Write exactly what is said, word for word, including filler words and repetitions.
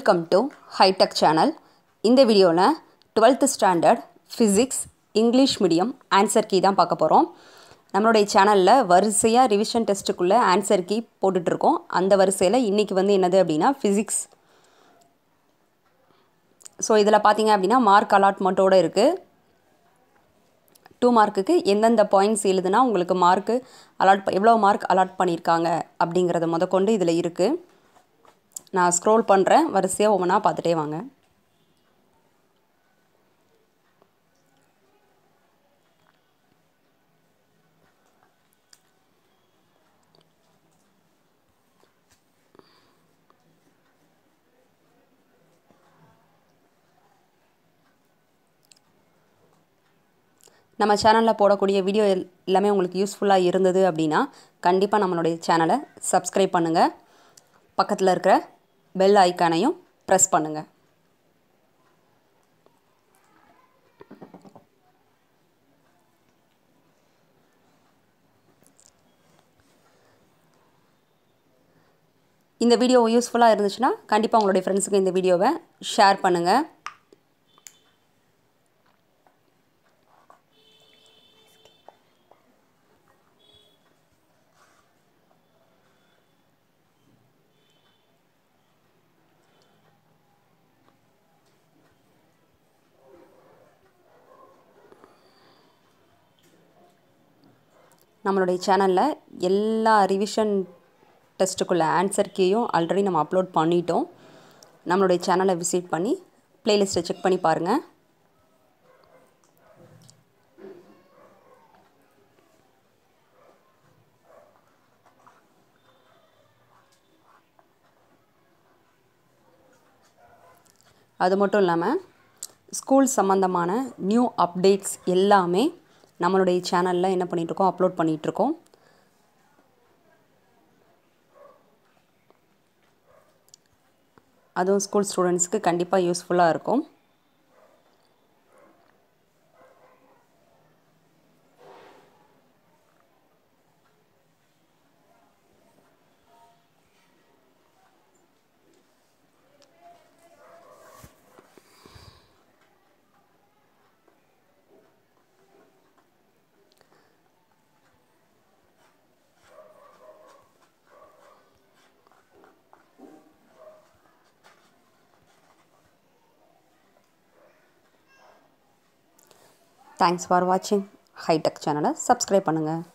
Welcome to High Tech channel. இந்த வீடியோல twelfth standard physics English medium answer key தான் பார்க்க போறோம். நம்மளுடைய சேனல்ல வரிசையா ரிவிஷன் டெஸ்ட்டுக்குள்ள ஆன்சர் கீ போட்டுட்டு இருக்கோம். அந்த வரிசையில இன்னைக்கு வந்து என்னது அப்படினா physics. சோ இதல பாத்தீங்க அப்படினா மார்க் அலாட்மென்ட்டோட இருக்கு. two மார்க்குக்கு எந்தெந்த பாயிண்ட்ஸ் எழுதுனா உங்களுக்கு மார்க் அலாட் எவ்வளவு மார்க் அலாட் பண்ணிருக்காங்க அப்படிங்கறத முதற்கொண்டு இதல இருக்கு. நான் ஸ்க்ரோல் பண்றேன் வரிசையா ஒவ்வொண்ணா பார்த்துட்டே வாங்க. நம்ம சேனல்ல போடக்கூடிய வீடியோ எல்லாமே உங்களுக்கு யூஸ்ஃபுல்லா இருந்தது அப்படினா கண்டிப்பா நம்மளுடைய சேனலை சப்ஸ்கிரைப் பண்ணுங்க. பக்கத்துல இருக்கிற பெல் ஐகானையும் பிரஸ் பண்ணுங்க. இந்த வீடியோ யூஸ்ஃபுல்லா இருந்துச்சுனா கண்டிப்பா உங்களுடைய ஃப்ரெண்ட்ஸ்க்கு இந்த வீடியோவை ஷேர் பண்ணுங்க. நம்மளுடைய சேனல்ல எல்லா ரிவிஷன் டெஸ்ட்டுக்குள்ள ஆன்சர் கீயும் ஆல்ரெடி நம்ம அப்லோட் பண்ணிட்டோம். நம்மளுடைய சேனலை விசிட் பண்ணி பிளேலிஸ்ட்டை செக் பண்ணி பாருங்க. அது மட்டும் இல்லாமல் ஸ்கூல் சம்பந்தமான நியூ அப்டேட்ஸ் எல்லாமே நம்மளுடைய சேனலில் என்ன பண்ணிட்டு இருக்கோம் அப்லோட் பண்ணிட்டு இருக்கோம். அதுவும் ஸ்கூல் ஸ்டூடெண்ட்ஸ்க்கு கண்டிப்பாக யூஸ்ஃபுல்லாக இருக்கும். Thanks for watching. High Tech channel subscribe பண்ணுங்க.